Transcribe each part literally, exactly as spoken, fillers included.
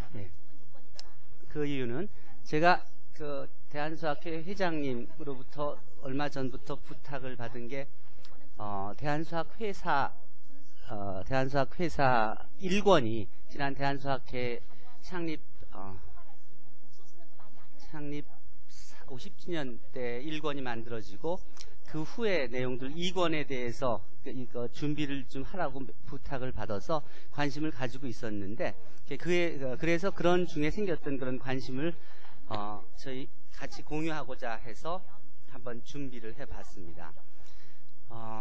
예. 그 이유는 제가 그 대한수학회 회장님으로부터 얼마 전부터 부탁을 받은 게 어, 대한수학회사 어, 대한수학회사 일 권이 지난 대한수학회 창립 어, 창립 오십 주년 때 일 권이 만들어지고 그 후에 내용들 이 권에 대해서 이거 준비를 좀 하라고 부탁을 받아서 관심을 가지고 있었는데 그에 그래서 그런 중에 생겼던 그런 관심을 어, 저희 같이 공유하고자 해서 한번 준비를 해봤습니다. 어,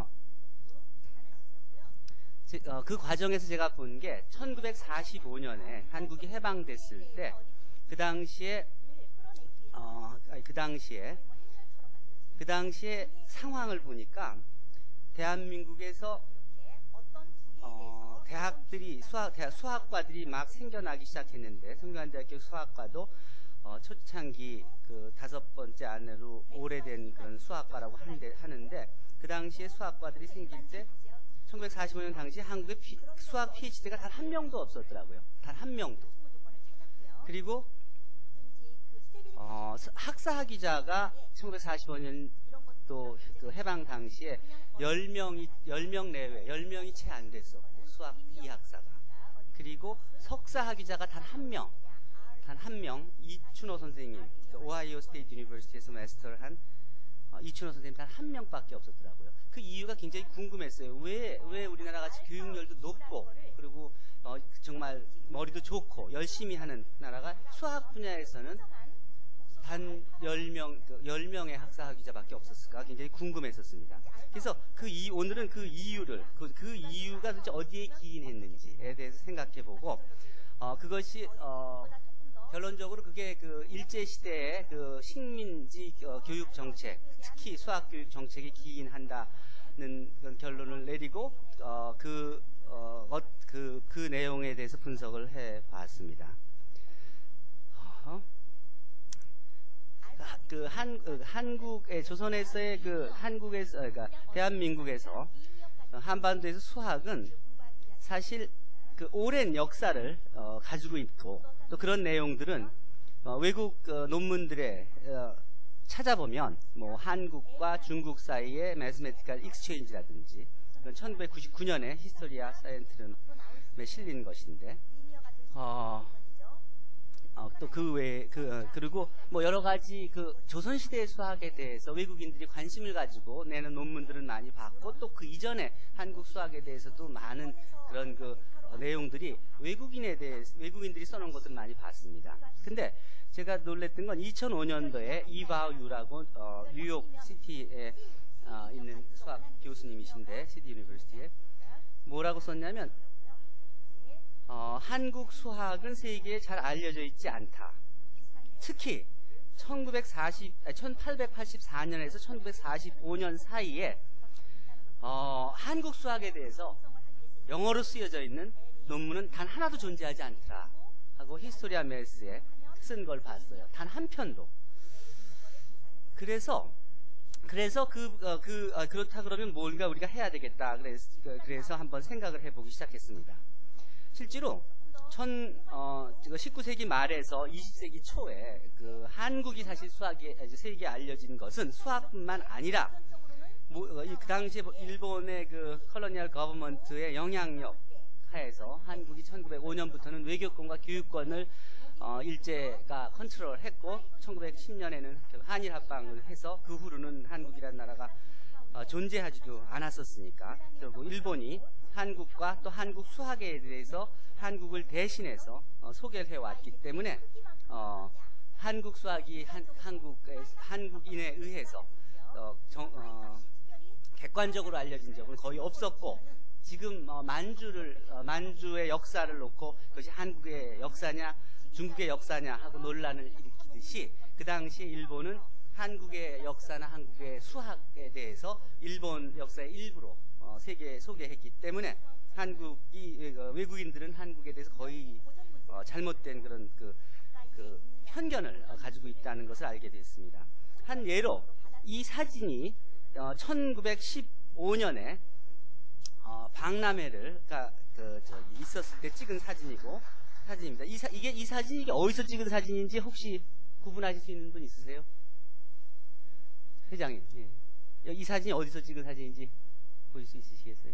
어, 그 과정에서 제가 본 게 천구백사십오 년에 한국이 해방됐을 때 그 당시에 어, 그 당시에 그 당시에 상황을 보니까 대한민국에서 어, 대학들이 수학 대학 수학과들이 막 생겨나기 시작했는데 성균관대학교 수학과도 어, 초창기 그 다섯 번째 안으로 오래된 그런 수학과라고 하는데, 하는데 그 당시에 수학과들이 생길 때 천구백사십오 년 당시 한국에 피, 수학 피에이치디가 단 한 명도 없었더라고요. 단 한 명도. 그리고 어, 학사학위자가 천구백사십오 년 또 그 해방 당시에 열 명이 열 명 내외, 열 명이 채 안 됐었고 수학 이학사가. 그리고 석사학위자가 단 한 명, 단 한 명, 이춘호 선생님, 그 오하이오 스테이트 유니버시티에서 마스터를 한 어, 이춘호 선생님 단 한 명밖에 없었더라고요. 그 이유가 굉장히 궁금했어요. 왜, 왜 우리나라 같이 교육열도 높고 그리고 어, 정말 머리도 좋고 열심히 하는 나라가 수학 분야에서는 단 열 명, 열 명의 학사학위자밖에 없었을까 굉장히 궁금했었습니다. 그래서 그 이, 오늘은 그 이유를, 그, 그 이유가 도대체 어디에 기인했는지에 대해서 생각해보고, 어, 그것이, 어, 결론적으로 그게 그 일제시대의 그 식민지 어, 교육 정책, 특히 수학 교육 정책에 기인한다는 그런 결론을 내리고, 어, 그, 어, 그, 그 내용에 대해서 분석을 해 봤습니다. 어? 그 한, 그 한국의, 조선에서의 그 한국에서, 그러니까 대한민국에서 한반도에서 수학은 사실 그 오랜 역사를 어, 가지고 있고 또 그런 내용들은 어, 외국 어, 논문들에 어, 찾아보면 뭐 한국과 중국 사이의 매스메티컬 익스체인지라든지 천구백구십구 년에 히스토리아 사이언트룸에 실린 것인데 어, 어, 또 그 외에 그 어, 그리고 뭐 여러 가지 그 조선 시대의 수학에 대해서 외국인들이 관심을 가지고 내는 논문들은 많이 봤고 또 그 이전에 한국 수학에 대해서도 많은 그런 그 어, 내용들이 외국인에 대해서 외국인들이 써놓은 것들을 많이 봤습니다. 근데 제가 놀랬던 건 이천오 년도에 이바오 유라고 어, 뉴욕 시티에 어, 있는 수학 교수님이신데 시티 유니버시티에 뭐라고 썼냐면 어, 한국 수학은 세계에 잘 알려져 있지 않다. 특히 천구백사십, 아니, 천팔백팔십사 년에서 천구백사십오 년 사이에 어, 한국 수학에 대해서 영어로 쓰여져 있는 논문은 단 하나도 존재하지 않더라 하고 히스토리아 매스에 쓴 걸 봤어요. 단 한 편도. 그래서 그래서 그, 어, 그 어, 그렇다 그러면 뭔가 우리가 해야 되겠다. 그래서, 그래서 한번 생각을 해보기 시작했습니다. 실제로 천, 어, 십구 세기 말에서 이십 세기 초에 그 한국이 사실 수학에 세계에 알려진 것은 수학뿐만 아니라 뭐, 그 당시에 일본의 그 컬로니얼 거버먼트의 영향력 하에서 한국이 천구백오 년부터는 외교권과 교육권을 어, 일제가 컨트롤했고 천구백십 년에는 한일 합방을 해서 그 후로는 한국이라는 나라가 어, 존재하지도 않았었으니까 결국 일본이 한국과 또 한국 수학에 대해서 한국을 대신해서 어, 소개를 해왔기 때문에 어, 한국 수학이 한, 한국의, 한국인에 의해서 어, 정, 어, 객관적으로 알려진 적은 거의 없었고 지금 어, 만주를 어, 만주의 역사를 놓고 그것이 한국의 역사냐 중국의 역사냐 하고 논란을 일으키듯이 그 당시 일본은 한국의 역사나 한국의 수학에 대해서 일본 역사의 일부로 어, 세계에 소개했기 때문에 한국이 외국인들은 한국에 대해서 거의 어, 잘못된 그런 그, 그 편견을 어, 가지고 있다는 것을 알게 됐습니다. 한 예로 이 사진이 어, 천구백십오 년에 어, 박람회를 그러니까 그 저기 있었을 때 찍은 사진이고 사진입니다. 이 사, 이게 이 사진이 이게 어디서 찍은 사진인지 혹시 구분하실 수 있는 분 있으세요? 회장님, 예. 이 사진이 어디서 찍은 사진인지 보실 수 있으시겠어요?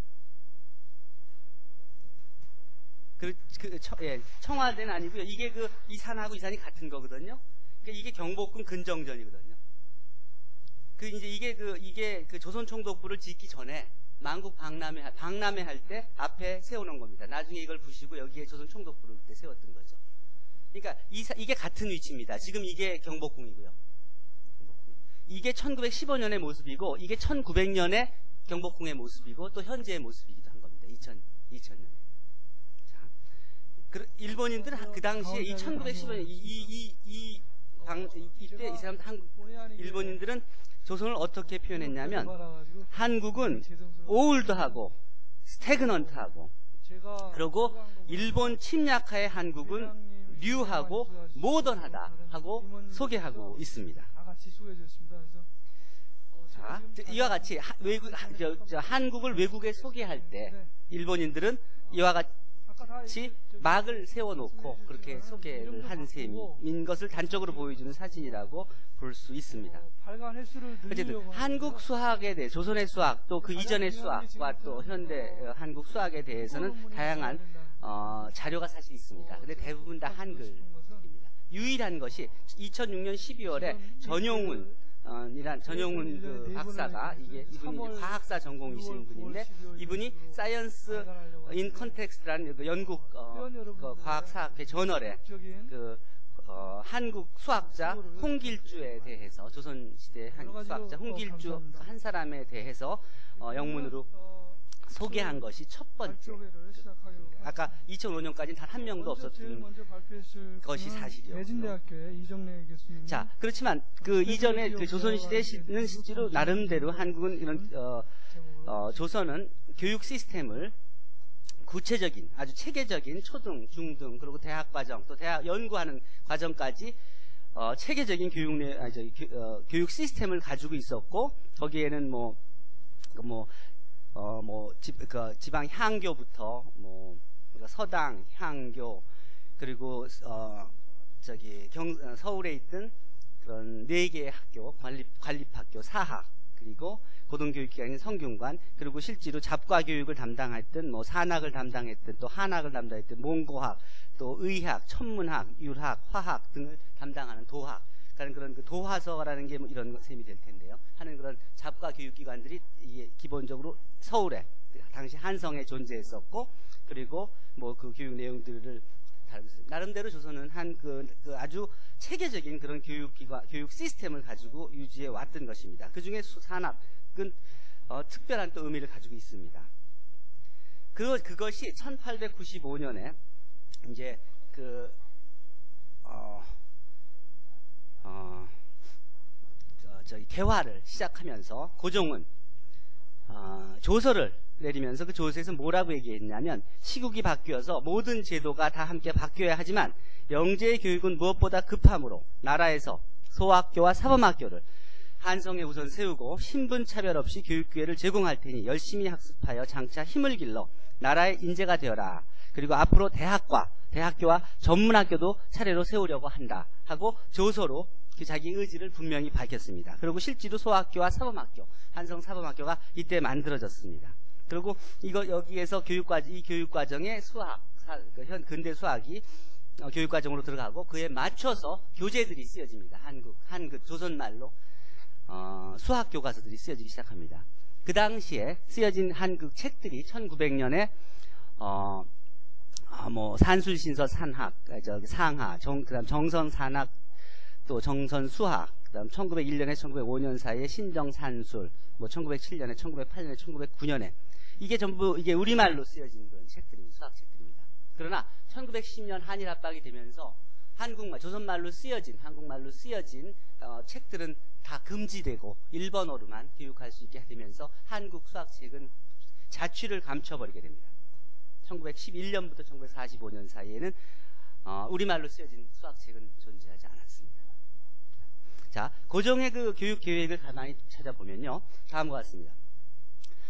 그, 그 청, 예, 청와대는 아니고요. 이게 그 이 산하고 이 산이 같은 거거든요. 그러니까 이게 경복궁 근정전이거든요. 그 이제 이게 그 이게 그 조선총독부를 짓기 전에 만국 박람회 박람회 할 때 앞에 세워놓은 겁니다. 나중에 이걸 부시고 여기에 조선총독부를 그때 세웠던 거죠. 그러니까 이, 이게 같은 위치입니다. 지금 이게 경복궁이고요. 경복궁. 이게 천구백십오 년의 모습이고 이게 천구백 년의 경복궁의 모습이고 또 현재의 모습이기도 한 겁니다. 이천 년에. 자, 그, 일본인들은 그 당시에 이 천구백십오 년 이 이 이 방 이때 이 사람들 한국 일본인들은 조선을 어떻게 표현했냐면 한국은 올드하고 스태그넌트하고 그리고 일본 침략하에 한국은 뉴하고 모던하다 하고 소개하고 있습니다. 자, 이와 같이 하, 외국, 하, 저, 저, 한국을 외국에 소개할 때 일본인들은 이와 같이 막을 세워놓고 그렇게 소개를 한 셈인 것을 단적으로 보여주는 사진이라고 볼 수 있습니다. 어쨌든 한국 수학에 대해 조선의 수학 또 그 이전의 수학과 또 현대 한국 수학에 대해서는 다양한 어, 자료가 사실 있습니다. 근데 대부분 다 한글입니다. 유일한 것이 이천육 년 십이월에 전용훈 어, 이란 전용훈 그 박사가 이게 이분이 이제 과학사 전공이신 분인데 이분이 사이언스 인 컨텍스트라는 그 영국 어, 그 과학사학회 저널에 그 어, 한국 수학자 홍길주에 대해서 조선시대 한국 수학자 홍길주 한 사람에 대해서 어, 영문으로 소개한 것이 첫 번째. 아까 이천오 년까지는 단 한 명도 없었던 것이 사실이었고요. 자, 그렇지만 그 이전에 그 조선시대는 실제로 나름대로 한국은 이런 어, 어, 조선은 교육 시스템을 구체적인 아주 체계적인 초등, 중등 그리고 대학 과정 또 대학 연구하는 과정까지 어, 체계적인 교육 내 아, 저, 교, 어, 교육 시스템을 가지고 있었고 거기에는 뭐 뭐 어, 뭐, 지, 그, 지방 향교부터, 뭐, 서당, 향교, 그리고, 어, 저기, 경, 서울에 있던 그런 네 개의 학교, 관립, 관립학교, 사학, 그리고 고등교육기관인 성균관, 그리고 실제로 잡과교육을 담당했던, 뭐, 산학을 담당했던, 또 한학을 담당했던, 몽고학, 또 의학, 천문학, 율학, 화학 등을 담당하는 도학, 그런 그 도화서라는 게 뭐 이런 셈이 될 텐데요. 하는 그런 잡과 교육기관들이 이게 기본적으로 서울에 당시 한성에 존재했었고, 그리고 뭐 그 교육 내용들을 나름대로 조선은 한 그 그 아주 체계적인 그런 교육기관, 교육 시스템을 가지고 유지해 왔던 것입니다. 그 중에 산학은 어, 특별한 또 의미를 가지고 있습니다. 그 그것이 천팔백구십오 년에 이제 그 어. 어, 저, 저기 개화를 시작하면서 고종은 어, 조서를 내리면서 그 조서에서 뭐라고 얘기했냐면 시국이 바뀌어서 모든 제도가 다 함께 바뀌어야 하지만 영재의 교육은 무엇보다 급함으로 나라에서 소학교와 사범학교를 한성에 우선 세우고 신분 차별 없이 교육 기회를 제공할 테니 열심히 학습하여 장차 힘을 길러 나라의 인재가 되어라. 그리고 앞으로 대학과 대학교와 전문학교도 차례로 세우려고 한다 하고 조서로 그 자기 의지를 분명히 밝혔습니다. 그리고 실제로 소학교와 사범학교, 한성 사범학교가 이때 만들어졌습니다. 그리고 이거 여기에서 교육과정, 이 교육과정에 수학, 사, 그 현 근대 수학이 어, 교육과정으로 들어가고 그에 맞춰서 교재들이 쓰여집니다. 한국, 한국 조선말로 어, 수학 교과서들이 쓰여지기 시작합니다. 그 당시에 쓰여진 한국 책들이 천구백 년에 어, 아, 뭐 산술신서 산학, 저기 상하, 정, 그다음 정선 산학, 또 정선 수학, 그다음 천구백일 년에서 천구백오 년 사이에 신정 산술, 뭐 천구백칠 년에, 천구백팔 년에, 천구백구 년에 이게 전부 이게 우리말로 쓰여진 그런 책들입니다. 수학 책들입니다. 그러나 천구백십 년 한일 합박이 되면서 한국말, 조선말로 쓰여진 한국말로 쓰여진 어, 책들은 다 금지되고 일본어로만 교육할 수 있게 되면서 한국 수학책은 자취를 감춰버리게 됩니다. 천구백십일 년부터 천구백사십오 년 사이에는 어, 우리말로 쓰여진 수학책은 존재하지 않았습니다. 자, 고종의 그 교육 계획을 가만히 찾아보면요, 다음과 같습니다.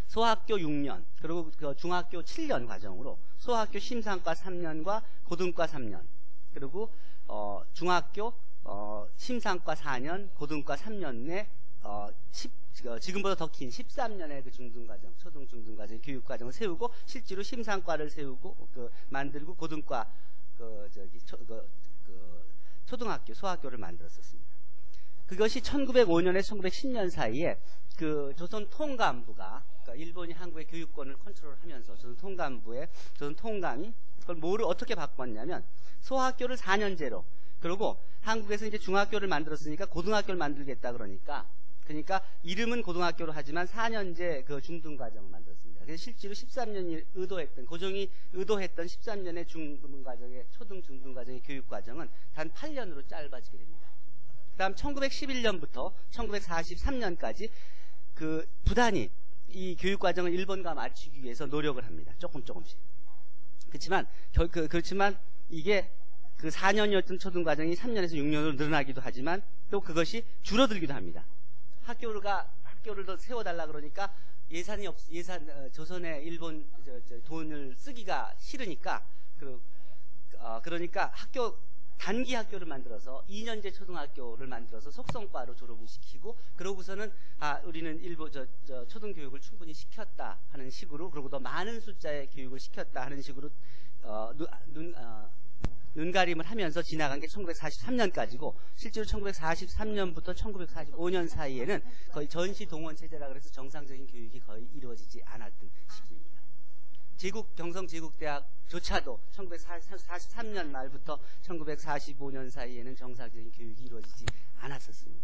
소학교 육 년, 그리고 그 중학교 칠 년 과정으로 소학교 심상과 삼 년과 고등과 삼 년, 그리고 어, 중학교 어, 심상과 사 년, 고등과 삼 년에 어, 십, 어, 지금보다 더 긴 십삼 년의 그 중등과정, 초등 중등과정 교육과정을 세우고 실제로 심상과를 세우고 그 만들고 고등과 그 저기 초, 그, 그 초등학교 소학교를 만들었었습니다. 그것이 천구백오 년에서 천구백십 년 사이에 그 조선 통감부가 그러니까 일본이 한국의 교육권을 컨트롤하면서 조선 통감부의 조선 통감이 그걸 뭐를 어떻게 바꿨냐면 소학교를 사 년제로, 그리고 한국에서 이제 중학교를 만들었으니까 고등학교를 만들겠다 그러니까 그러니까 이름은 고등학교로 하지만 사 년제 그 중등과정을 만들었습니다. 그래서 실제로 십삼 년이 의도했던 고종이 의도했던 십삼 년의 중등과정의 초등 중등과정의 교육과정은 단 팔 년으로 짧아지게 됩니다. 그다음 천구백십일 년부터 천구백사십삼 년까지 그 부단히 이 교육과정을 일본과 맞추기 위해서 노력을 합니다. 조금 조금씩. 그렇지만 겨, 그, 그렇지만 이게 그 사 년이었던 초등과정이 삼 년에서 육 년으로 늘어나기도 하지만 또 그것이 줄어들기도 합니다. 학교가 학교를 더 세워달라 그러니까 예산이 없 예산 어, 조선의 일본 저, 저, 돈을 쓰기가 싫으니까 그 어, 그러니까 학교 단기 학교를 만들어서 이 년제 초등학교를 만들어서 속성과로 졸업을 시키고 그러고서는 아 우리는 일본 저, 저 초등교육을 충분히 시켰다 하는 식으로, 그리고 더 많은 숫자의 교육을 시켰다 하는 식으로 어, 눈, 눈, 어, 눈가림을 하면서 지나간 게 천구백사십삼 년까지고 실제로 천구백사십삼 년부터 천구백사십오 년 사이에는 거의 전시 동원 체제라 그래서 정상적인 교육이 거의 이루어지지 않았던 시기입니다. 제국 경성 제국대학조차도 천구백사십삼 년 말부터 천구백사십오 년 사이에는 정상적인 교육이 이루어지지 않았었습니다.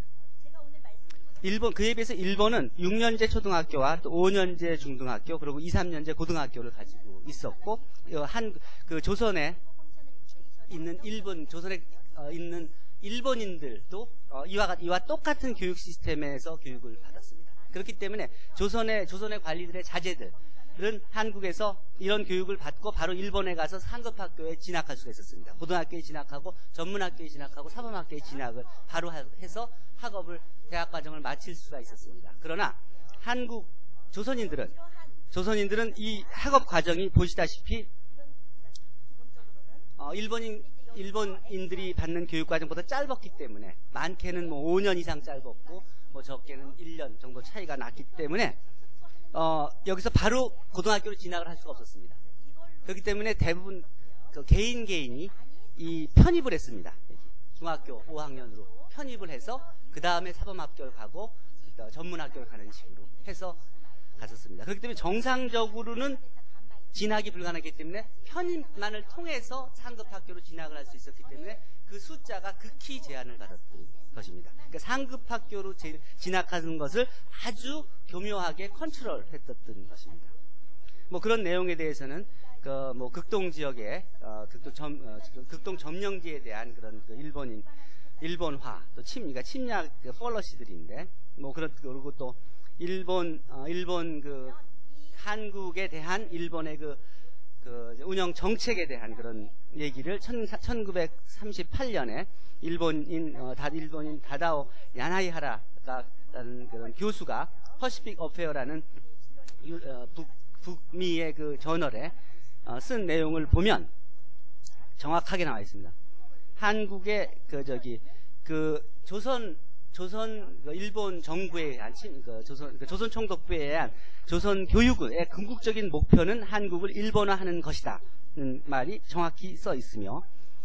일본 그에 비해서 일본은 육 년제 초등학교와 또 오 년제 중등학교 그리고 이, 삼 년제 고등학교를 가지고 있었고 한 그 조선에 있는 일본 조선에 어, 있는 일본인들도 어, 이와 이와 똑같은 교육 시스템에서 교육을 받았습니다. 그렇기 때문에 조선의 조선의 관리들의 자제들 은 한국에서 이런 교육을 받고 바로 일본에 가서 상급학교에 진학할 수가 있었습니다. 고등학교에 진학하고 전문학교에 진학하고 사범학교에 진학을 바로 해서 학업을 대학과정을 마칠 수가 있었습니다. 그러나 한국 조선인들은 조선인들은 이 학업 과정이 보시다시피 어, 일본인 일본인들이 받는 교육 과정보다 짧았기 때문에 많게는 뭐 오 년 이상 짧았고 뭐 적게는 일 년 정도 차이가 났기 때문에 어, 여기서 바로 고등학교로 진학을 할 수가 없었습니다. 그렇기 때문에 대부분 그 개인 개인이 이 편입을 했습니다. 중학교 오 학년으로 편입을 해서 그 다음에 사범학교를 가고 전문학교를 가는 식으로 해서 갔었습니다. 그렇기 때문에 정상적으로는 진학이 불가능하기 때문에 편입만을 통해서 상급학교로 진학을 할 수 있었기 때문에 그 숫자가 극히 제한을 받았던 것입니다. 그러니까 상급학교로 진학하는 것을 아주 교묘하게 컨트롤했던 것입니다. 뭐 그런 내용에 대해서는 그 뭐 극동 지역의 어, 극동 점 어, 극동 점령지에 대한 그런 그 일본인 일본화 또 침 그러니까 침략 그 폴러시들인데 뭐 그런 그리고 또 일본 어, 일본 그 한국에 대한 일본의 그, 그 운영 정책에 대한 그런 얘기를 천구백삼십팔 년에 일본인 어, 다 일본인 다다오 야나이하라가 라는 그런 교수가 퍼시픽 어페어라는 유, 어, 북, 북미의 그 저널에 어, 쓴 내용을 보면 정확하게 나와 있습니다. 한국의 그 저기 그 조선 조선 그 일본 정부에 의한 그 조선 그 조선 총독부에 의한 조선 교육의 궁극적인 목표는 한국을 일본화하는 것이다는 말이 정확히 써 있으며,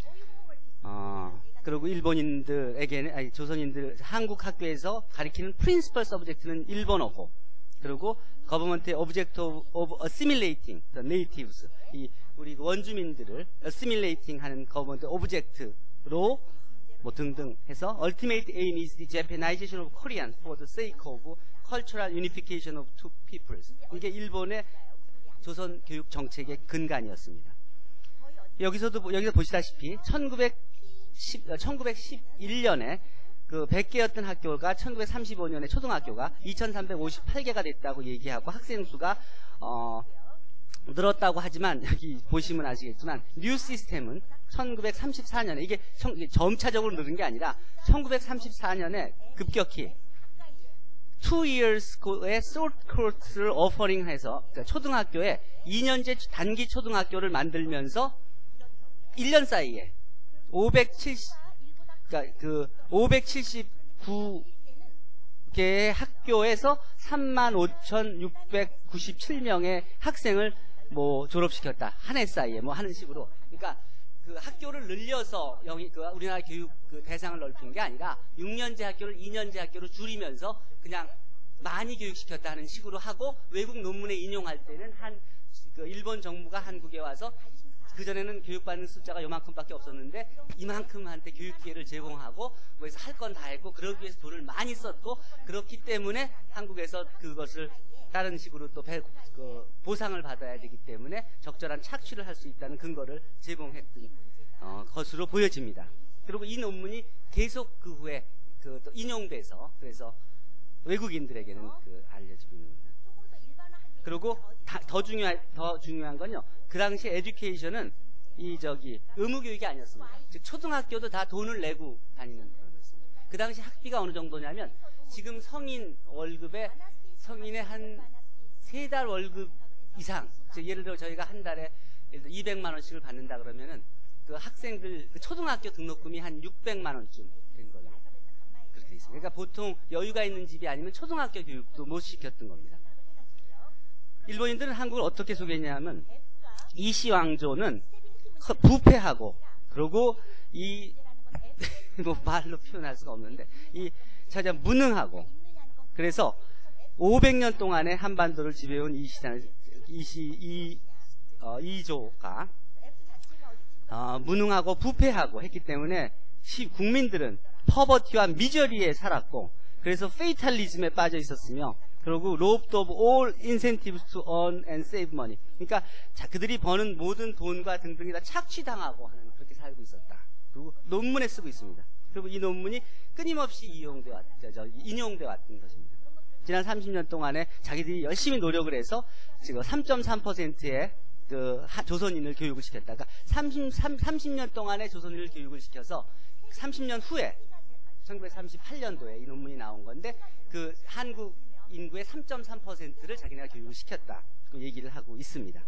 어, 그리고 일본인들에게는 아니 조선인들 한국 학교에서 가리키는 프린시펄 서브젝트는 일본어고, 그리고 거버먼트의 오브젝트 오브 어시밀레이팅 the natives 이 우리 원주민들을 어시밀레이팅하는 거버먼트 오브젝트로 뭐 등등 해서 ultimate aim is the Japanization of Korean for the sake of cultural unification of two peoples. 이게 일본의 조선 교육 정책의 근간이었습니다. 여기서도 여기서 보시다시피 천구백십, 천구백십일 년에 그 백 개였던 학교가 천구백삼십오 년에 초등학교가 이천삼백오십팔 개가 됐다고 얘기하고 학생 수가 어 늘었다고 하지만 여기 보시면 아시겠지만 뉴 시스템은 천구백삼십사 년에 이게, 청, 이게 점차적으로 늘은 게 아니라 천구백삼십사 년에 급격히 two years의 short course를 오퍼링해서 그러니까 초등학교에 이 년제 단기 초등학교를 만들면서 일 년 사이에 오백칠십 그러니까 그 오백칠십구 개의 학교에서 삼만 오천육백구십칠 명의 학생을 뭐 졸업시켰다. 한 해 사이에 뭐 하는 식으로. 그러니까 그 학교를 늘려서 영이 그 우리나라 교육 그 대상을 넓힌 게 아니라 육 년제 학교를 이 년제 학교로 줄이면서 그냥 많이 교육시켰다는 식으로 하고 외국 논문에 인용할 때는 한 그 일본 정부가 한국에 와서 그전에는 교육받는 숫자가 요만큼밖에 없었는데 이만큼한테 교육 기회를 제공하고 뭐해서 할 건 다 했고 그러기 위해서 돈을 많이 썼고 그렇기 때문에 한국에서 그것을 다른 식으로 또 배, 그 보상을 받아야 되기 때문에 적절한 착취를 할 수 있다는 근거를 제공했던 어, 것으로 보여집니다. 그리고 이 논문이 계속 그 후에 그 또 인용돼서 그래서 외국인들에게는 그 알려지고 있는 겁니다. 그리고 다, 더 중요한 더 중요한 건요. 그 당시 에듀케이션은 이 저기 의무 교육이 아니었습니다. 즉 초등학교도 다 돈을 내고 다니는 그런 거였습니다. 그 당시 학비가 어느 정도냐면 지금 성인 월급에 성인의 한 세 달 월급 이상. 즉 예를 들어 저희가 한 달에 예를 들어 이백만 원씩을 받는다 그러면은 그 학생들 그 초등학교 등록금이 한 육백만 원쯤 된 거예요. 그렇게 돼 있습니다. 그러니까 보통 여유가 있는 집이 아니면 초등학교 교육도 못 시켰던 겁니다. 일본인들은 한국을 어떻게 소개했냐면 이시 왕조는 부패하고 그리고 이 뭐 말로 표현할 수가 없는데 이 자자 무능하고 그래서 오백 년 동안에 한반도를 지배해온 이시라는 이시 이 어, 이조가 어, 무능하고 부패하고 했기 때문에 시 국민들은 퍼버티와 미저리에 살았고 그래서 페이탈리즘에 빠져 있었으며 그리고 robbed of all incentives to earn and save money. 그러니까 자, 그들이 버는 모든 돈과 등등이 다 착취당하고 하는 그렇게 살고 있었다. 그리고 논문에 쓰고 있습니다. 그리고 이 논문이 끊임없이 이용돼 왔, 저, 인용돼 왔던 것입니다. 지난 삼십 년 동안에 자기들이 열심히 노력을 해서 지금 삼 점 삼 퍼센트의 그 하, 조선인을 교육을 시켰다. 그러니까 삼십, 삼십 년 동안에 조선인을 교육을 시켜서 삼십 년 후에 천구백삼십팔 년도에 이 논문이 나온 건데 그 한국 인구의 삼 점 삼 퍼센트를 자기네가 교육을 시켰다. 그 얘기를 하고 있습니다.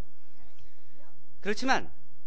그렇지만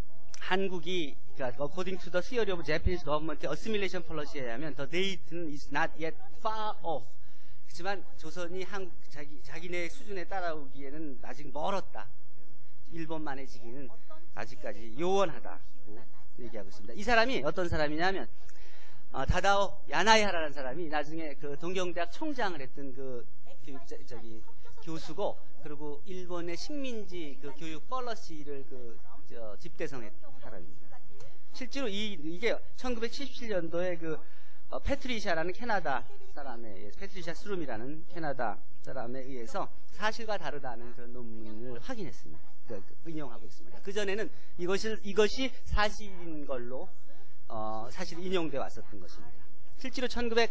한국이 그러니까 according to the theory of Japanese government assimilation policy에 의하면 the date is not yet far off. 그렇지만 조선이 한국 자기 자기네 수준에 따라오기에는 아직 멀었다. 일본만해지기는 아직까지 요원하다고 얘기하고 있습니다. 이 사람이 어떤 사람이냐면 어, 다다오 야나이하라는 사람이 나중에 그 동경대학 총장을 했던 그 교육 저기 교수고 그리고 일본의 식민지 그 교육 폴리시를 그 저, 집대성했던 사람입니다. 실제로 이 이게 천구백칠십칠 년도에 그 어, 패트리샤라는 캐나다 사람에 의해서 패트리샤 스룸이라는 캐나다 사람에 의해서 사실과 다르다는 그런 논문을 확인했습니다. 그, 그, 인용하고 있습니다. 그 전에는 이것이 이것이 사실인 걸로 어, 사실 인용돼 왔었던 것입니다. 실제로 천구백십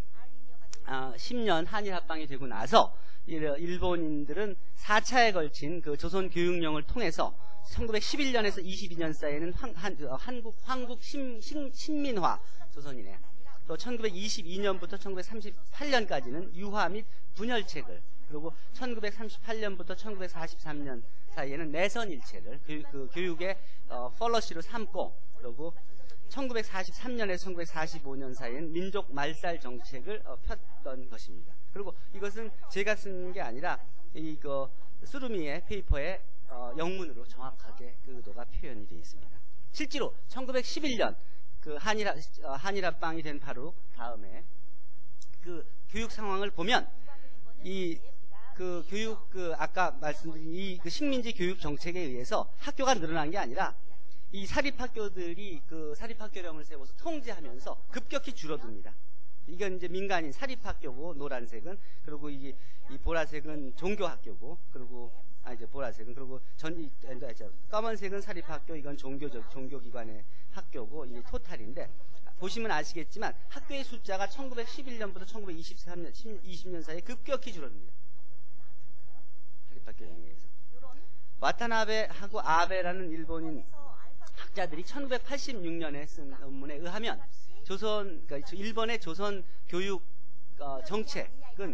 년 한일 합방이 되고 나서 일본인들은 사 차에 걸친 그 조선 교육령을 통해서 천구백십일 년에서 이십이 년 사이에는 한, 한, 한국 황국 신, 신, 신민화 조선인의 또 천구백이십이 년부터 천구백삼십팔 년까지는 유화 및 분열책을 그리고 천구백삼십팔 년부터 천구백사십삼 년 사이에는 내선일체를 그, 그 교육의 어, 폴러시로 삼고 그리고 천구백사십삼 년에서 천구백사십오 년 사이에는 민족 말살 정책을 어, 폈던 것입니다. 그리고 이것은 제가 쓴 게 아니라 이거 수루미의 페이퍼에 어, 영문으로 정확하게 그 의도가 표현이 되어 있습니다. 실제로 천구백십일 년 그 한일 어, 한일 합방이 된 바로 다음에 그 교육 상황을 보면 이 그 교육 그 아까 말씀드린 이 그 식민지 교육 정책에 의해서 학교가 늘어난 게 아니라 이 사립학교들이 그 사립학교령을 세워서 통제하면서 급격히 줄어듭니다. 이건 이제 민간인 사립학교고 노란색은 그리고 이, 이 보라색은 종교학교고 그리고 아 이제 보라색은 그리고 전 이, 검은색은 사립학교 이건 종교적 종교기관의 학교고 이 토탈인데 보시면 아시겠지만 학교의 숫자가 천구백십일 년부터 천구백이십삼 년 이십 년 사이에 급격히 줄어듭니다. 사립학교령에 의해서 와타나베하고 아베라는 일본인 학자들이 천구백팔십육 년에 쓴 논문에 의하면 조선, 그러니까 일본의 조선 교육 어, 정책은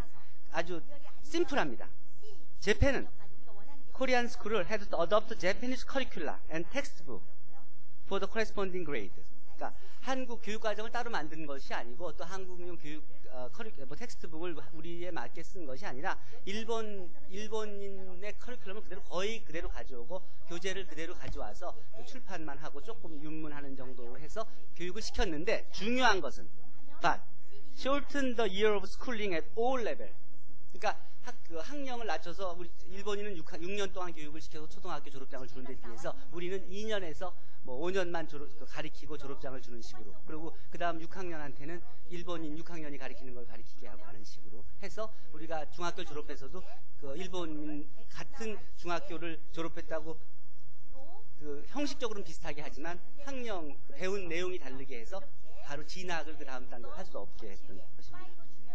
아주 심플합니다. 재팬은 Korean school을 had to adopt Japanese curricula and textbook for the corresponding grade. 그러니까 한국 교육 과정을 따로 만든 것이 아니고 또 한국용 교육 어, 커리, 뭐 텍스트북을 우리에 맞게 쓴 것이 아니라 일본 일본인의 커리큘럼을 그대로 거의 그대로 가져오고 교재를 그대로 가져와서 출판만 하고 조금 윤문하는 정도로 해서 교육을 시켰는데 중요한 것은 but shorten the year of schooling at all level. 그러니까 학, 그 학령을 낮춰서 우리 일본인은 육 년 동안 교육을 시켜서 초등학교 졸업장을 주는 데 비해서 우리는 이 년에서 뭐 오 년만 졸업, 가리키고 졸업장을 주는 식으로, 그리고 그 다음 육 학년한테는 일본인 육 학년이 가리키는 걸 가리키게 하고 하는 식으로 해서 우리가 중학교 졸업해서도 그 일본인 같은 중학교를 졸업했다고 그 형식적으로는 비슷하게 하지만 학령 배운 내용이 다르게 해서 바로 진학을 그 다음 단계로 할 수 없게 했던 것입니다.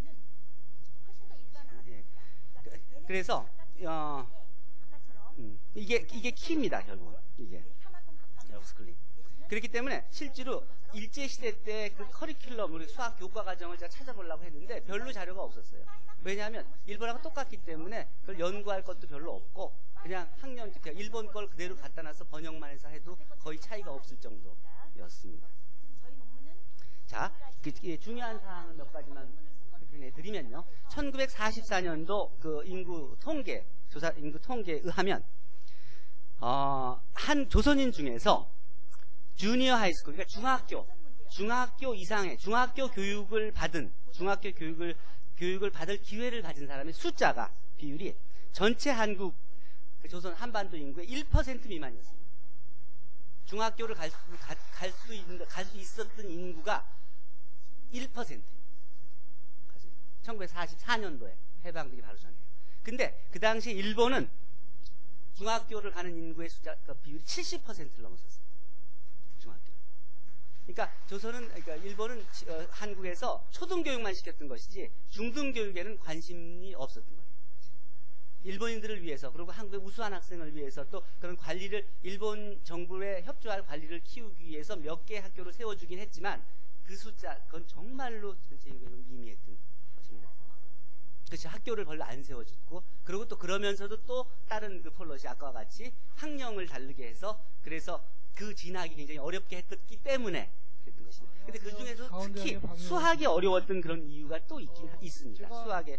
예. 그래서 어, 음, 이게 이게 키입니다. 결국은 이게 스쿨링. 그렇기 때문에 실제로 일제시대 때 그 커리큘럼, 우리 수학 교과 과정을 제가 찾아보려고 했는데 별로 자료가 없었어요. 왜냐하면 일본하고 똑같기 때문에 그걸 연구할 것도 별로 없고 그냥 학년, 그냥 일본 걸 그대로 갖다 놔서 번역만 해서 해도 거의 차이가 없을 정도였습니다. 자, 그, 그 중요한 사항은 몇 가지만 확인해 드리면요. 천구백사십사 년도 그 인구 통계, 조사 인구 통계에 의하면 어, 한 조선인 중에서 주니어 하이스쿨, 그러니까 중학교, 중학교 이상의 중학교 교육을 받은, 중학교 교육을, 교육을 받을 기회를 가진 사람의 숫자가, 비율이 전체 한국, 그 조선 한반도 인구의 일 퍼센트 미만이었습니다. 중학교를 갈 수, 가, 갈 수 있는, 갈 수 있었던 인구가 일 퍼센트. 천구백사십사 년도에 해방되기 바로 전에요. 근데 그 당시 일본은 중학교를 가는 인구의 숫자, 그 비율이 칠십 퍼센트를 넘었었어요. 중학교. 그러니까 조선은, 그러니까 일본은 어, 한국에서 초등교육만 시켰던 것이지 중등교육에는 관심이 없었던 거예요. 일본인들을 위해서, 그리고 한국의 우수한 학생을 위해서 또 그런 관리를, 일본 정부에 협조할 관리를 키우기 위해서 몇 개의 학교를 세워주긴 했지만 그 숫자, 그건 정말로 전체 인구가 미미했던 것입니다. 그렇지, 학교를 별로 안 세워줬고, 그리고 또 그러면서도 또 다른 그 폴러시, 아까와 같이 학령을 다르게 해서, 그래서 그 진학이 굉장히 어렵게 했기 때문에 그랬던 것입니다. 근데 그 중에서 특히 수학이 어려웠던 그런 이유가 또 있긴 어, 있습니다. 수학에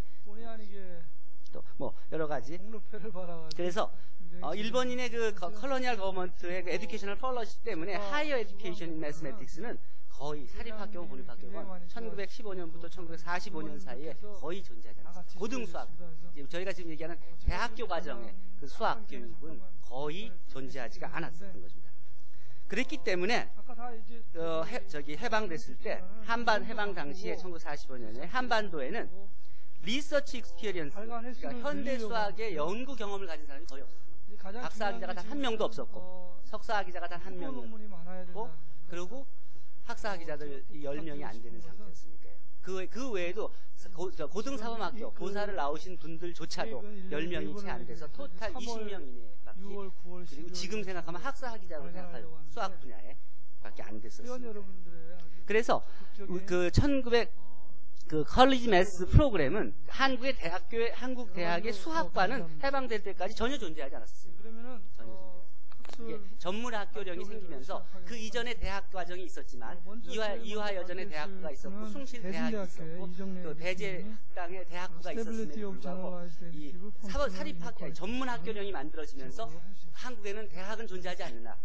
또 뭐 여러 가지. 그래서 어, 일본인의 그 컬러니얼 거버먼트의 그 에듀케이셔널 폴러시 때문에 하이어 에듀케이션 인 매스매틱스는 거의 사립학교, 공립학교가 천구백십오 년부터 천구백사십오 년 사이에 거의 존재하지 않았습니다. 고등수학, 저희가 지금 얘기하는 대학교 과정의 그 수학 교육은 거의 존재하지가 않았었던 것입니다. 그랬기 때문에 어, 해, 저기 해방됐을 때, 한반 해방 당시에 천구백사십오 년에 한반도에는 리서치 익스피리언스, 그러니까 현대 수학의 연구 경험을 가진 사람이 거의 없었습니다. 박사 기자가 단 한 명도 없었고, 석사 기자가 단 한 명이었고, 그리고 학사 기자들 열 명이 안 되는 상태였으니까요. 그, 그 외에도 고, 고등사범학교 보사를 나오신 분들조차도 열 명이 채 안 돼서 토탈 이십 명 이내에 밖에, 그리고 지금 생각하면 학사 기자로 생각할 수학 분야에 밖에 안 됐었습니다. 그래서 그 천구백 그 컬리지 매스 프로그램은 한국의 대학교의, 한국 대학의 수학과는 해방될 때까지 전혀 존재하지 않았습니다. 전혀 존재. 이게 전문학교령이 생기면서 그 이전에 대학 과정이 있었지만 이화, 이화 여전에 대학부가 있었고 숭실 대학이 있었고 또 대제 땅에 대학부가 있었음에도 불구하고 이 사법, 사립학교, 전문학교령이 만들어지면서 한국에는 대학은 존재하지 않는다.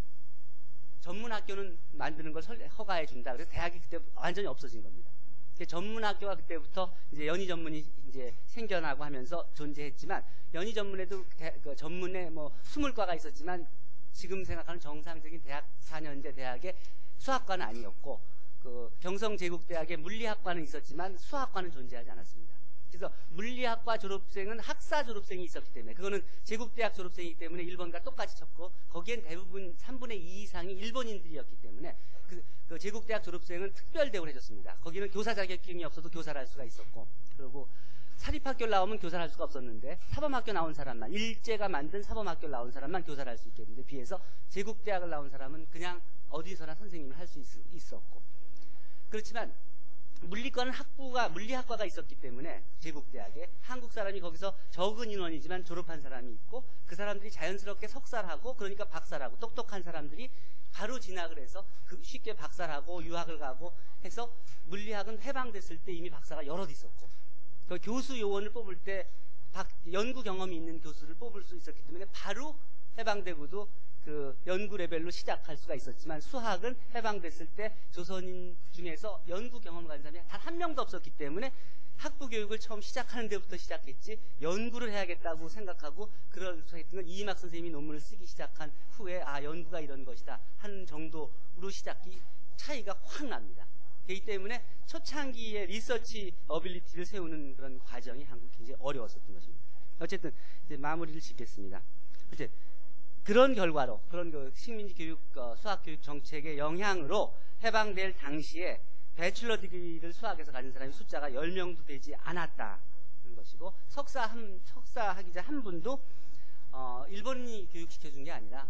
전문학교는 만드는 걸 허가해 준다. 그래서 대학이 그때 완전히 없어진 겁니다. 전문학교가 그때부터 이제 연희 전문이 이제 생겨나고 하면서 존재했지만, 연희 전문에도 대, 그 전문에 뭐 스물 과가 있었지만 지금 생각하는 정상적인 대학 사 년제 대학의 수학과는 아니었고, 그 경성제국대학의 물리학과는 있었지만 수학과는 존재하지 않았습니다. 그래서 물리학과 졸업생은 학사 졸업생이 있었기 때문에, 그거는 제국대학 졸업생이기 때문에 일본과 똑같이 쳤고, 거기엔 대부분 삼분의 이 이상이 일본인들이었기 때문에 그, 그 제국대학 졸업생은 특별 대우를 해줬습니다. 거기는 교사 자격증이 없어도 교사를 할 수가 있었고, 그리고 사립학교 나오면 교사를 할 수가 없었는데 사범학교 나온 사람만, 일제가 만든 사범학교 나온 사람만 교사를 할 수 있겠는데, 비해서 제국대학을 나온 사람은 그냥 어디서나 선생님을 할 수 있었고, 그렇지만 물리과는 학부가 물리학과가 있었기 때문에 제국대학에 한국 사람이 거기서 적은 인원이지만 졸업한 사람이 있고 그 사람들이 자연스럽게 석사하고 그러니까 박사하고 똑똑한 사람들이 바로 진학을 해서 그 쉽게 박사하고 유학을 가고 해서 물리학은 해방됐을 때 이미 박사가 여럿 있었고 그 교수 요원을 뽑을 때 박, 연구 경험이 있는 교수를 뽑을 수 있었기 때문에 바로 해방되고도 그 연구 레벨로 시작할 수가 있었지만 수학은 해방됐을 때 조선인 중에서 연구 경험을 가진 사람이 단 한 명도 없었기 때문에 학부 교육을 처음 시작하는 데부터 시작했지 연구를 해야겠다고 생각하고 그래서 했던 건 이희막 선생님이 논문을 쓰기 시작한 후에 아 연구가 이런 것이다 하는 정도로 시작이 차이가 확 납니다. 그렇기 때문에 초창기에 리서치 어빌리티를 세우는 그런 과정이 한국이 굉장히 어려웠었던 것입니다. 어쨌든 이제 마무리를 짓겠습니다. 이제 그런 결과로 그런 그 식민지 교육 어, 수학 교육 정책의 영향으로 해방될 당시에 배출러 디그리를 수학에서 가진 사람이 숫자가 열 명도 되지 않았다는 것이고 석사 한 석사 학위자 한 분도 어, 일본이 교육시켜준 게 아니라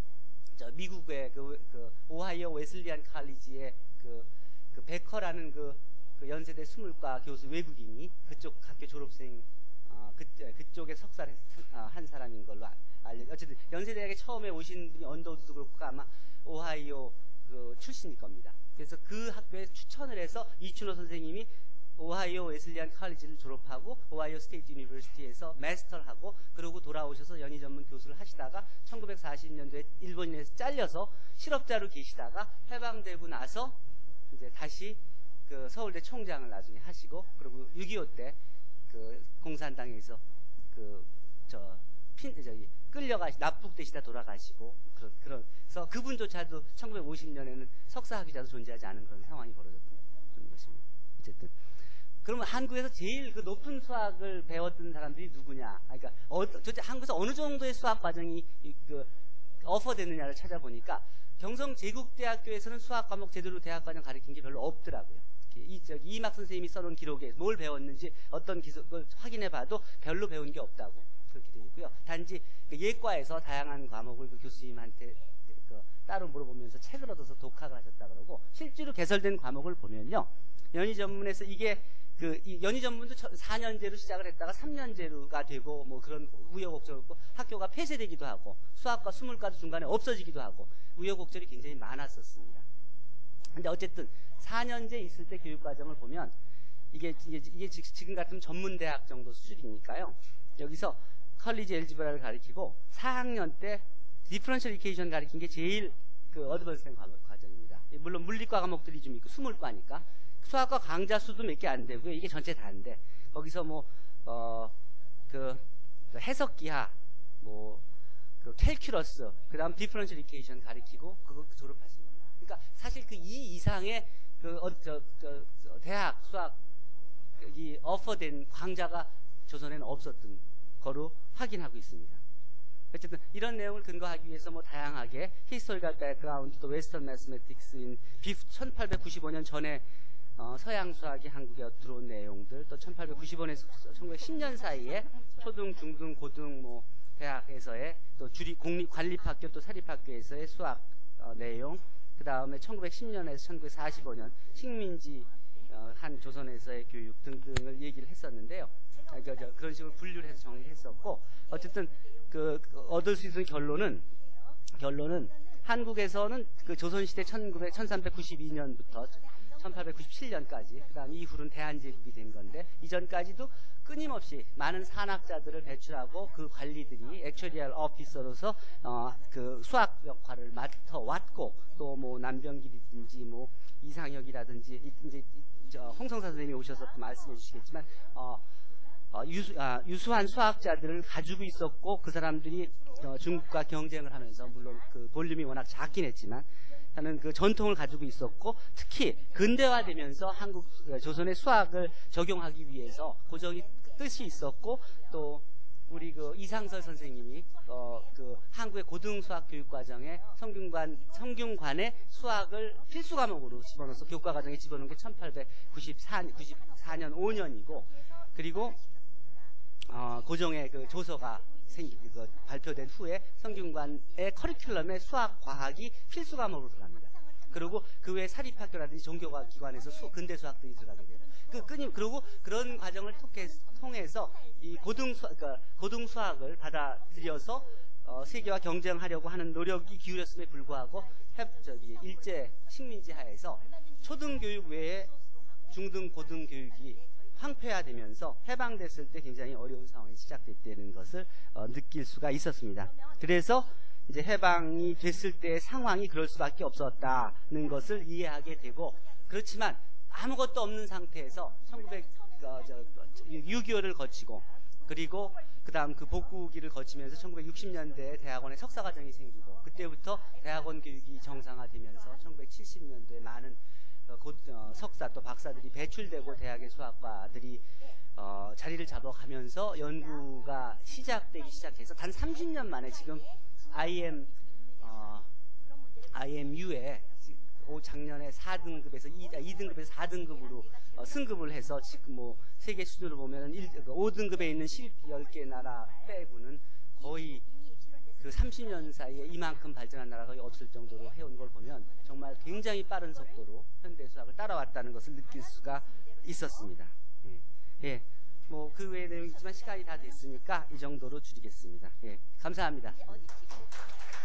저 미국의 그, 그 오하이오 웨슬리안 칼리지의 그, 그 베커라는 그, 그 연세대 수물과 교수 외국인이 그쪽 학교 졸업생 어, 그, 그쪽에 석사를 한 사람인 걸로 알려. 어쨌든 연세대학에 처음에 오신 분이 언더우드도 그렇고 아마 오하이오 그 출신일 겁니다. 그래서 그 학교에 추천을 해서 이춘호 선생님이 오하이오 웨슬리안 칼리지를 졸업하고 오하이오 스테이트 유니버시티에서 마스터를 하고 그러고 돌아오셔서 연희 전문 교수를 하시다가 천구백사십 년도에 일본인에서 잘려서 실업자로 계시다가 해방되고 나서 이제 다시 그 서울대 총장을 나중에 하시고 그리고 육이오 때 그 공산당에서 그 저 핀 저기 끌려가시 납북되시다 돌아가시고 그런 그래서 그분조차도 천구백오십 년에는 석사 학위자도 존재하지 않은 그런 상황이 벌어졌던 것입니다. 어쨌든 그러면 한국에서 제일 그 높은 수학을 배웠던 사람들이 누구냐? 그러니까 어, 도대체 한국에서 어느 정도의 수학 과정이 그 어퍼됐느냐를 찾아보니까 경성 제국대학교에서는 수학 과목 제대로 대학 과정 가르친 게 별로 없더라고요. 이 저기 이희막 선생님이 써놓은 기록에 뭘 배웠는지 어떤 기록을 확인해봐도 별로 배운 게 없다고 그렇게 되어 있고요. 단지 그 예과에서 다양한 과목을 그 교수님한테 그 따로 물어보면서 책을 얻어서 독학을 하셨다 그러고 실제로 개설된 과목을 보면요. 연희 전문에서 이게 그 이 연희 전문도 사 년제로 시작을 했다가 삼 년제로가 되고 뭐 그런 우여곡절이고 학교가 폐쇄되기도 하고 수학과 수물과도 중간에 없어지기도 하고 우여곡절이 굉장히 많았었습니다. 근데 어쨌든 사 년제 있을 때 교육과정을 보면 이게, 이게, 이게 지금 같은 전문대학 정도 수준이니까요. 여기서 컬리지 엘지브라를 가리키고 사 학년 때 디퍼런셜 이케이션 가리킨 게 제일 그 어드밴스된 과정입니다. 물론 물리과 과목들이 좀 있고 수물과니까 수학과 강좌 수도 몇 개 안 되고요. 이게 전체 다인데 거기서 뭐 어 그 해석기하 뭐 그 캘큘러스 그다음 디퍼런셜 이케이션 가리키고 그거 졸업하신 겁니다. 그러니까 사실 그 이 이상의 그 어, 저, 저, 저 대학 수학 이 어퍼된 강좌가 조선에는 없었던 거로 확인하고 있습니다. 어쨌든 이런 내용을 근거하기 위해서 뭐 다양하게 히스토리컬 백그라운드 또 웨스턴 매스매틱스인 천팔백구십오 년 전에 어, 서양 수학이 한국에 들어온 내용들 또 천팔백구십오 년에서 천구백십 년 사이에 초등, 중등, 고등 뭐 대학에서의 또 주립 공립 관립학교 또 사립학교에서의 수학 어, 내용 그 다음에 천구백십 년에서 천구백사십오 년 식민지 어, 한 조선에서의 교육 등등을 얘기를 했었는데요. 그러니까 저, 그런 식으로 분류를 해서 정리했었고 어쨌든 그, 그 얻을 수 있는 결론은 결론은 한국에서는 그 조선시대 천삼백구십이 년부터 천팔백구십칠 년까지 그 다음 이후로는 대한제국이 된 건데 이전까지도 끊임없이 많은 산학자들을 배출하고 그 관리들이 액츄리얼 오피서로서 어, 그 수학 역할을 맡아왔고 또 뭐 남병길이든지 뭐 이상혁이라든지 이제 홍성사 선생님이 오셔서 또 말씀해 주시겠지만 어, 어, 유수, 아, 유수한 수학자들을 가지고 있었고 그 사람들이 어, 중국과 경쟁을 하면서 물론 그 볼륨이 워낙 작긴 했지만 하는 그 전통을 가지고 있었고 특히 근대화되면서 한국 조선의 수학을 적용하기 위해서 고정이 뜻이 있었고 또 우리 그 이상설 선생님이 어 그 한국의 고등 수학 교육 과정에 성균관 성균관의 수학을 필수 과목으로 집어넣어서 교과 과정에 집어넣은 게 천팔백구십사 년 오 년이고 그리고 어 고정의 그 조서가 생기 그 발표된 후에 성균관의 커리큘럼에 수학 과학이 필수 과목으로 들어갑니다. 그리고 그 외에 사립학교라든지 종교과 기관에서 수, 근대 수학들이 들어가게 돼요. 그 끊임 그리고 그런 과정을 통해, 통해서 이 고등 수 그러니까 고등 수학을 받아들여서 어, 세계와 경쟁하려고 하는 노력이 기울였음에 불구하고 해, 저기 일제 식민지 하에서 초등 교육 외에 중등 고등 교육이 황폐화되면서 해방됐을 때 굉장히 어려운 상황이 시작됐다는 것을 어, 느낄 수가 있었습니다. 그래서 이제 해방이 됐을 때의 상황이 그럴 수밖에 없었다는 것을 이해하게 되고, 그렇지만 아무것도 없는 상태에서 천구백 육이오를 거치고 그리고 그 다음 그 복구기를 거치면서 천구백육십 년대에 대학원에 석사과정이 생기고, 그때부터 대학원 교육이 정상화되면서 천구백칠십 년도에 많은 곧 어, 석사 또 박사들이 배출되고 대학의 수학과들이 어, 자리를 잡아가면서 연구가 시작되기 시작해서 단 삼십 년 만에 지금 아이엠 어, 아이엠유에 작년에 사 등급에서 이 등급에서 사 등급으로 어, 승급을 해서 지금 뭐 세계 수준으로 보면 오 등급에 있는 십 개 나라 빼고는 거의 그 삼십 년 사이에 이만큼 발전한 나라가 거의 없을 정도로 해온 걸 보면 정말 굉장히 빠른 속도로 현대 수학을 따라왔다는 것을 느낄 수가 있었습니다. 예, 예. 뭐 그 외의 내용이 있지만 시간이 다 됐으니까 이 정도로 줄이겠습니다. 예, 감사합니다.